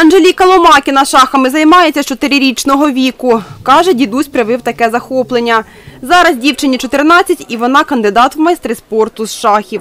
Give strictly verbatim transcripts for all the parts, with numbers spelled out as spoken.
Анжеліка Ломакіна шахами займається з чотирирічного віку. Каже, дідусь привив таке захоплення. Зараз дівчині чотирнадцять і вона кандидат в майстри спорту з шахів.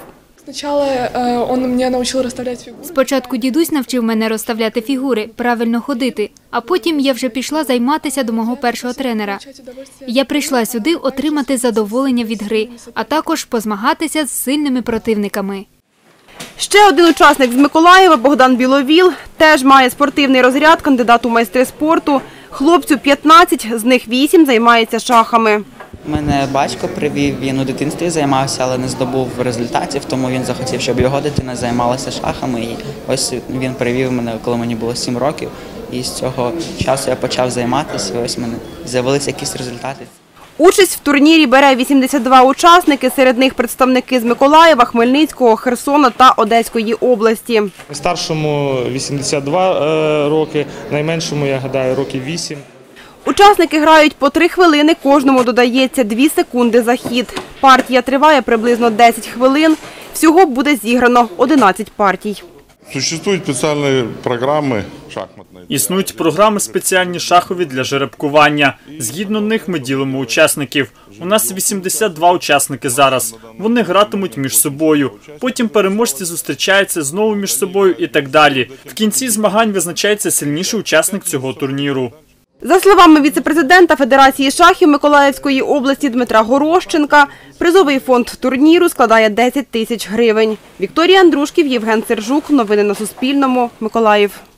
Спочатку дідусь навчив мене розставляти фігури, правильно ходити, а потім я вже пішла займатися до мого першого тренера. Я прийшла сюди отримати задоволення від гри, а також позмагатися з сильними противниками. Ще один учасник з Миколаєва, Богдан Біловіл, теж має спортивний розряд, кандидат у майстри спорту. Хлопцю п'ятнадцять, з них вісім займається шахами. Мене батько привів, він у дитинстві займався, але не здобув результатів, тому він захотів, щоб його дитина займалася шахами. І ось він привів мене, коли мені було сім років, і з цього часу я почав займатися, і ось в мене з'явилися якісь результати. Участь в турнірі бере вісімдесят два учасники, серед них представники з Миколаєва, Хмельницького, Херсона та Одеської області. Старшому вісімдесят два роки, найменшому, я гадаю, років вісім. Учасники грають по три хвилини, кожному додається дві секунди за хід. Партія триває приблизно десять хвилин, всього буде зіграно одинадцять партій. Существують спеціальні програми шахматні. Існують програми спеціальні шахові для жеребкування. Згідно них ми ділимо учасників. У нас вісімдесят два учасники зараз. Вони гратимуть між собою. Потім переможці зустрічаються знову між собою і так далі. В кінці змагань визначається сильніший учасник цього турніру. За словами віце-президента Федерації шахів Миколаївської області Дмитра Горощенка, призовий фонд турніру складає десять тисяч гривень. Вікторія Андрушків, Євген Сержук. Новини на Суспільному. Миколаїв.